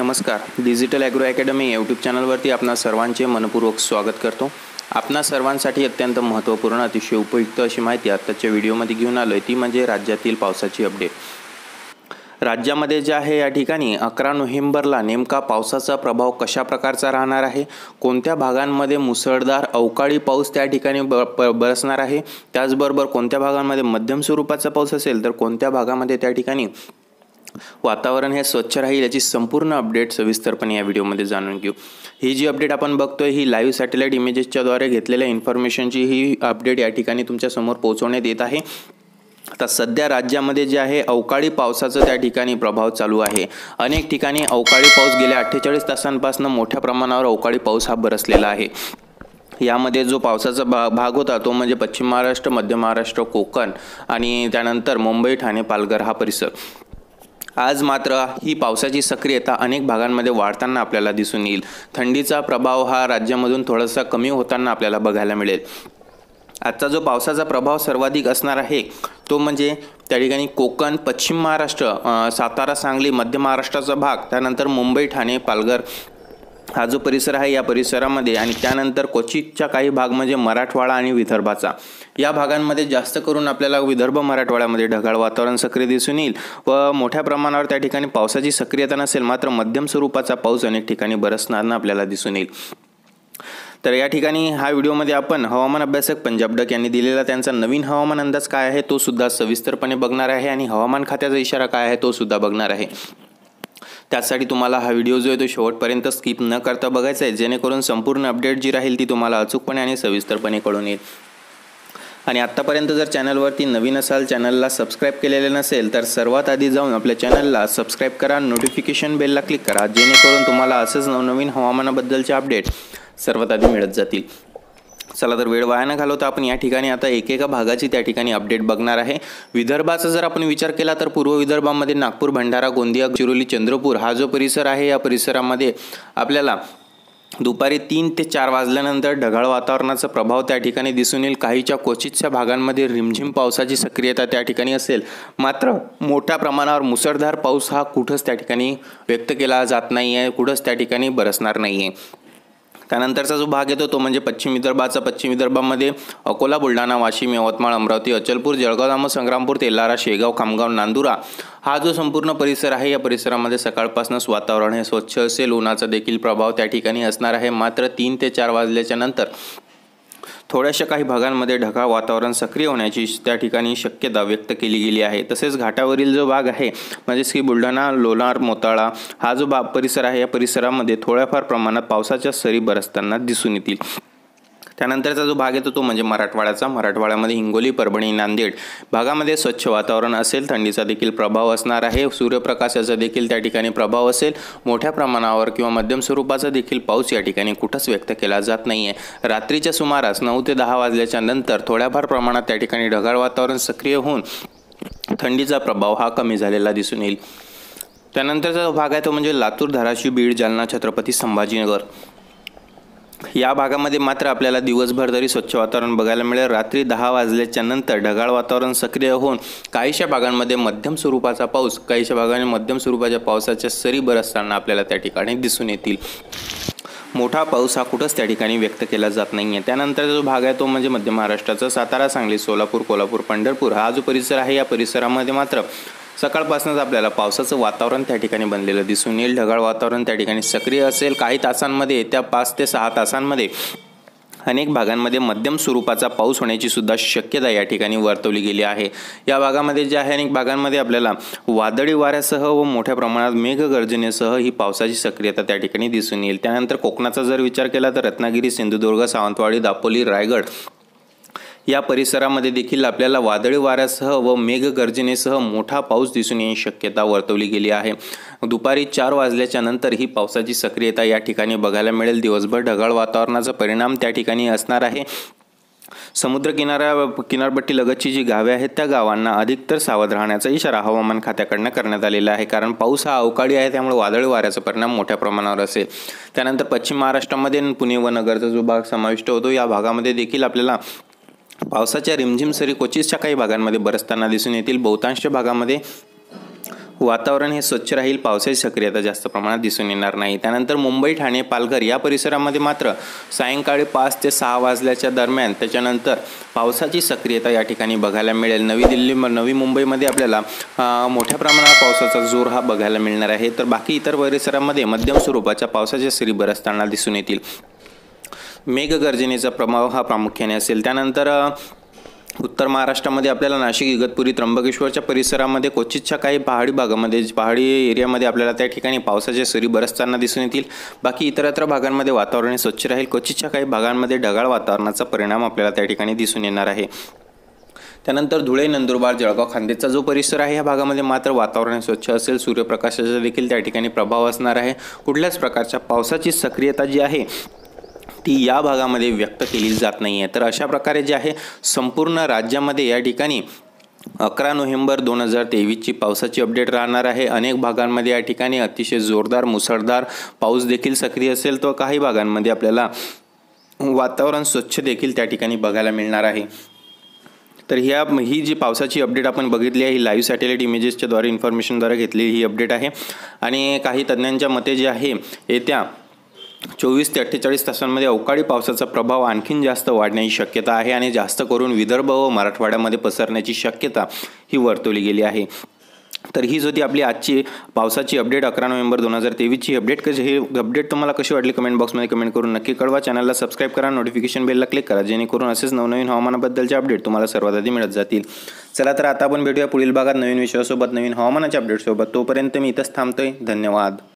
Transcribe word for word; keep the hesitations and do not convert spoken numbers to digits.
नमस्कार. Digital agro academy YouTube चॅनलवरती आपणा सर्वांचे मनपूर्वक स्वागत करतो. आपणा सर्वांसाठी अत्यंत महत्त्वपूर्ण अतिशय उपयुक्त अशी माहिती आताच्या व्हिडिओमध्ये घेऊन आलो आहे, ती म्हणजे राज्यातील पावसाची अपडेट. राज्यामध्ये जे आहे या ठिकाणी अकरा नोव्हेंबरला नेमका पावसाचा प्रभाव कशा प्रकारचा राहणार आहे, कोणत्या भागांमध्ये मुसळधार अवकाळी पाऊस त्या ठिकाणी ब बरसणार आहे, त्याचबरोबर कोणत्या भागांमध्ये मध्यम स्वरूपाचा पाऊस असेल तर कोणत्या भागामध्ये त्या ठिकाणी वातावरण हे स्वच्छ राहील, याची संपूर्ण अपडेट सविस्तरपणे या व्हिडिओमध्ये जाणून घेऊ. ही जी अपडेट आपण बघतोय ही लाईव्ह सॅटेलाइट इमेजेसच्या द्वारे घेतलेल्या इन्फॉर्मेशनची ही अपडेट या ठिकाणी तुमच्या समोर पोहोचवण्यात येत आहे. आता सध्या राज्यामध्ये जे आहे अवकाळी पावसाचा त्या ठिकाणी प्रभाव चालू आहे. अनेक ठिकाणी अवकाळी पाऊस गेल्या अठ्ठेचाळीस तासांपासून मोठ्या प्रमाणावर अवकाळी पाऊस हा बरसलेला आहे. यामध्ये जो पावसाचा भा भाग होता तो म्हणजे पश्चिम महाराष्ट्र, मध्य महाराष्ट्र, कोकण आणि त्यानंतर मुंबई, ठाणे, पालघर हा परिसर. आज मात्र ही पावसाची सक्रियता अनेक भागांमध्ये वाढताना आपल्याला दिसून येईल. थंडीचा प्रभाव हा राज्यामधून थोडासा कमी होताना आपल्याला बघायला मिळेल. आजचा जो पावसाचा प्रभाव सर्वाधिक असणार आहे तो म्हणजे त्या ठिकाणी कोकण, पश्चिम महाराष्ट्र, सातारा, सांगली, मध्य महाराष्ट्राचा भाग, त्यानंतर मुंबई, ठाणे, पालघर हा जो परिसर आहे या परिसरामध्ये, आणि त्यानंतर क्वचितच्या काही भाग म्हणजे मराठवाडा आणि विदर्भाचा. या भागांमध्ये जास्त करून आपल्याला विदर्भ, मराठवाड्यामध्ये ढगाळ वातावरण सक्रिय दिसून येईल व मोठ्या प्रमाणावर त्या ठिकाणी पावसाची सक्रियता नसेल, मात्र मध्यम स्वरूपाचा पाऊस अनेक ठिकाणी बरसताना आपल्याला दिसून येईल. तर या ठिकाणी हा व्हिडिओमध्ये आपण हवामान अभ्यासक पंजाब डक यांनी दिलेला त्यांचा नवीन हवामान अंदाज काय आहे तो सुद्धा सविस्तरपणे बघणार आहे आणि हवामान खात्याचा इशारा काय आहे तो सुद्धा बघणार आहे. त्यासाठी तुम्हाला हा व्हिडिओ जो आहे तो शेवटपर्यंत स्किप न करता बघायचा आहे, जेणेकरून संपूर्ण अपडेट जी राहील ती तुम्हाला अचूकपणे आणि सविस्तरपणे कळून येईल. आणि आत्तापर्यंत जर चॅनलवरती नवीन असाल, चॅनलला सबस्क्राईब केलेले नसेल तर सर्वात आधी जाऊन आपल्या चॅनलला सबस्क्राईब करा, नोटिफिकेशन बेलला क्लिक करा, जेणेकरून तुम्हाला असंच नवनवीन हवामानाबद्दलचे अपडेट सर्वात आधी मिळत जातील. चला तर वेळ वाया न घालवता आपण या ठिकाणी आता एकेका भागाची त्या ठिकाणी अपडेट बघणार आहे. विदर्भाचा जर आपण विचार केला तर पूर्व विदर्भामध्ये नागपूर, भंडारा, गोंदिया, गडचिरोली, चंद्रपूर हा जो परिसर आहे या परिसरामध्ये आपल्याला दुपारी तीन ते चार वाजल्यानंतर ढगाळ वातावरणाचा प्रभाव त्या ठिकाणी दिसून येईल. काहीच्या क्वचितच्या भागांमध्ये रिमझिम पावसाची सक्रियता त्या ठिकाणी असेल, मात्र मोठ्या प्रमाणावर मुसळधार पाऊस हा कुठंच त्या ठिकाणी व्यक्त केला जात नाही आहे, कुठंच त्या ठिकाणी बरसणार नाही आहे. त्यानंतरचा जो भाग येतो तो म्हणजे पश्चिम विदर्भाचा. पश्चिम विदर्भामध्ये अकोला, बुलढाणा, वाशिम, यवतमाळ, अमरावती, अचलपूर, जळगाव, धामण, संग्रामपूर, तेलारा, शेगाव, खामगाव, नांदुरा हा जो संपूर्ण परिसर आहे या परिसरामध्ये सकाळपासूनच वातावरण हे स्वच्छ असेल. उन्हाचा देखील प्रभाव त्या ठिकाणी असणार आहे, मात्र तीन ते चार वाजल्याच्या नंतर थोड्याशा काही भागांमध्ये ढगाळ वातावरण सक्रिय होण्याची त्या ठिकाणी शक्यता व्यक्त केली गेली आहे. तसेच घाटावरील जो भाग आहे म्हणजेच की बुलढाणा, लोणार, मोताळा हा जो भाग परिसर आहे या परिसरामध्ये थोड्याफार प्रमाणात पावसाच्या सरी बरसताना दिसून येतील. त्यानंतरचा जो भाग येतो तो म्हणजे मराठवाड्याचा. मराठवाड्यामध्ये हिंगोली, परभणी, नांदेड भागामध्ये स्वच्छ वातावरण असेल, थंडीचा देखील प्रभाव असणार आहे, सूर्यप्रकाशाचा देखील त्या ठिकाणी प्रभाव असेल. मोठ्या प्रमाणावर किंवा मध्यम स्वरूपाचा देखील पाऊस या ठिकाणी कुठंच व्यक्त केला जात नाही आहे. रात्रीच्या सुमारास नऊ ते दहा वाजल्याच्या नंतर थोड्याफार प्रमाणात त्या ठिकाणी ढगाळ वातावरण सक्रिय होऊन थंडीचा प्रभाव हा कमी झालेला दिसून येईल. त्यानंतरचा जो भाग आहे तो म्हणजे लातूर, धाराशिव, बीड, जालना, छत्रपती संभाजीनगर या भागामध्ये मात्र आपल्याला दिवसभर तरी स्वच्छ वातावरण बघायला मिळेल. रात्री दहा वाजल्याच्या नंतर ढगाळ वातावरण सक्रिय होऊन काहीशा भागांमध्ये मध्यम स्वरूपाचा पाऊस, काहीशा भागांमध्ये मध्यम स्वरूपाच्या पावसाच्या सरी बरसताना आपल्याला त्या ठिकाणी दिसून येतील. मोठा पाऊस हा कुठंच त्या ठिकाणी व्यक्त केला जात नाही आहे. त्यानंतर जो भाग आहे तो म्हणजे मध्य महाराष्ट्राचा. सातारा, सांगली, सोलापूर, कोल्हापूर, पंढरपूर हा जो परिसर आहे या परिसरामध्ये मात्र सकाळपासूनच आपल्याला पावसाचं वातावरण त्या ठिकाणी बनलेलं दिसून येईल. ढगाळ वातावरण त्या ठिकाणी सक्रिय असेल. काही तासांमध्ये त्या पाच ते सहा तासांमध्ये अनेक भागांमध्ये मध्यम स्वरूपाचा पाऊस होण्याची सुद्धा शक्यता या ठिकाणी वर्तवली गेली आहे. या भागामध्ये जे आहे अनेक भागांमध्ये आपल्याला वादळी वाऱ्यासह व मोठ्या प्रमाणात मेघगर्जनेसह ही पावसाची सक्रियता त्या ठिकाणी दिसून येईल. त्यानंतर कोकणाचा जर विचार केला तर रत्नागिरी, सिंधुदुर्ग, सावंतवाडी, दापोली, रायगड या परिसरामध्ये देखील आपल्याला वादळी वाऱ्यासह व मेघगर्जनेसह मोठा पाऊस दिसून येण्याची शक्यता वर्तवली गेली आहे. दुपारी चार वाजल्याच्या नंतर ही पावसाची सक्रियता या ठिकाणी बघायला मिळेल. दिवसभर ढगाळ वातावरणाचा परिणाम त्या ठिकाणी असणार आहे. समुद्र किनारा किनारपट्टी लगतची जी गावे आहेत त्या गावांना अधिकतर सावध राहण्याचा इशारा हवामान खात्याकडून करण्यात आलेला आहे, कारण पाऊस हा अवकाळी आहे, त्यामुळे वादळी वाऱ्याचा परिणाम मोठ्या प्रमाणावर असेल. त्यानंतर पश्चिम महाराष्ट्रामध्ये पुणे व नगरचा जो भाग समाविष्ट होतो या भागामध्ये देखील आपल्याला पावसाच्या रिमझिम सरी क्वचितच्या काही भागांमध्ये बरसताना दिसून येतील. बहुतांश भागामध्ये वातावरण हे स्वच्छ राहील, पावसाची सक्रियता जास्त प्रमाणात दिसून येणार नाही। त्यानंतर मुंबई, ठाणे, पालघर या परिसरामध्ये मात्र सायंकाळी पाच ते सहा वाजल्याच्या दरम्यान त्याच्यानंतर पावसाची सक्रियता या ठिकाणी बघायला मिळेल। नवी दिल्ली नवी मुंबईमध्ये आपल्याला मोठ्या प्रमाणात पावसाचा जोर हा बघायला मिळणार आहे। तर बाकी इतर परिसरामध्ये मध्यम स्वरूपाच्या पावसाच्या सरी बरसताना दिसून येतील। मेघगर्जनेचा प्रभाव हा प्रामुख्याने असेल। त्यानंतर उत्तर महाराष्ट्रामध्ये आपल्याला नाशिक, इगतपुरी, त्र्यंबकेश्वरच्या परिसरामध्ये क्वचितच्या काही पहाडी भागामध्ये पहाडी एरियामध्ये आपल्याला त्या ठिकाणी पावसाच्या सरी बरसताना दिसून येतील। बाकी इतरत्र भागांमध्ये वातावरण स्वच्छ राहील। क्वचितच्या काही भागांमध्ये ढगाळ वातावरणाचा परिणाम आपल्याला त्या ठिकाणी दिसून येणार आहे। त्यानंतर धुळे, नंदुरबार, जळगाव, खान्देशचा जो परिसर आहे या भागामध्ये मात्र वातावरण स्वच्छ असेल। सूर्यप्रकाशाचा देखील त्या ठिकाणी प्रभाव असणार आहे। कुठल्याच प्रकारच्या पावसाची सक्रियता जी आहे ती या भागामध्ये व्यक्त केली जात नाही आहे। तर अशा प्रकारे जे आहे संपूर्ण राज्यामध्ये या ठिकाणी अकरा नोव्हेंबर दोन हजार तेवीसची पावसाची अपडेट राहणार आहे। अनेक भागांमध्ये या ठिकाणी अतिशय जोरदार मुसळधार पाऊस देखील सक्रिय असेल, तर काही भागांमध्ये आपल्याला वातावरण स्वच्छ देखील त्या ठिकाणी बघायला मिळणार आहे। तर ह्या ही जी पावसाची अपडेट आपण बघितली आहे ही लाईव्ह सॅटेलाइट इमेजेसच्या द्वारे इन्फॉर्मेशनद्वारे घेतलेली ही अपडेट आहे। आणि काही तज्ज्ञांच्या मते जे आहे येत्या चोवीस ते अठ्ठेचाळीस तासांमध्ये अवकाळी पावसाचा प्रभाव आणखीन जास्त वाढण्याची शक्यता आहे आणि जास्त करून विदर्भ व मराठवाड्यामध्ये पसरण्याची शक्यता ही वर्तवली गेली आहे। तर हीच होती आपली आजची पावसाची अपडेट अकरा नोव्हेंबर दोन हजार तेवीसची अपडेट। कशी ही अपडेट तुम्हाला कशी वाटली कमेंट बॉक्समध्ये कमेंट करून नक्की कळवा। चॅनलला सबस्क्राईब करा, नोटिफिकेशन बेलला क्लिक करा, जेणेकरून असेच नवनवीन हवामानाबद्दलचे अपडेट तुम्हाला सर्वात आधी मिळत जातील। चला तर आता आपण भेटूया पुढील भागात नवीन विषयासोबत, नवीन हवामानाच्या अपडेटसोबत। तोपर्यंत मी इथंच थांबतोय। धन्यवाद।